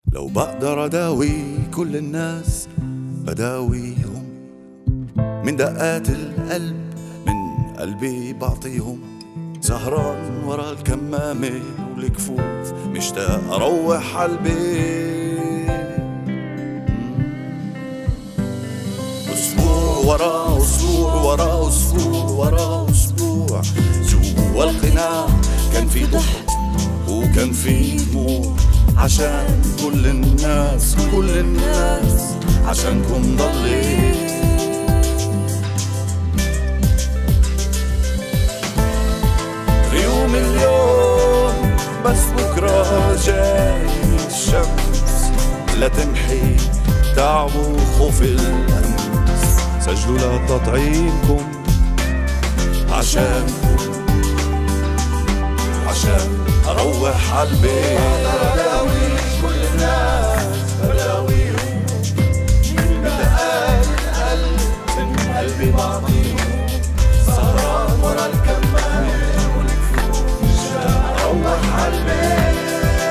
لو بقدر أداوي كل الناس بداويهم، من دقات القلب من قلبي بعطيهم. سهران ورا الكمامة والكفوف مشتاق أروح عالبيت. أسبوع ورا أسبوع ورا أسبوع ورا أسبوع، جوا القناع كان في ضحك وكان في دموع، عشان كل الناس كل الناس عشانكم ضليت. غيوم اليوم بس بكرة جاي الشمس لتمحي تعب وخوف الأمس. سجلوا لتطعيمكم عشانكم، عشان أروح عالبيت. بداوي كل الناس بداويهم، من دقات القلب من قلبي بعطيهم. سهران ورا الكمامة مشتاق أروح عالبيت.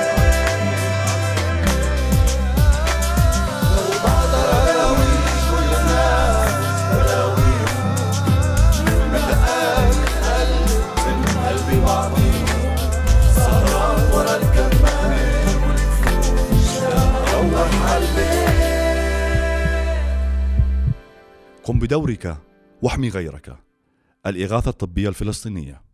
لو بقدر أداوي كل الناس بداويهم، من دقات القلب من قلبي بعطيهم. سهران ورا الكمامة مشتاق أروح عالبيت. قم بدورك واحمي غيرك. الإغاثة الطبية الفلسطينية.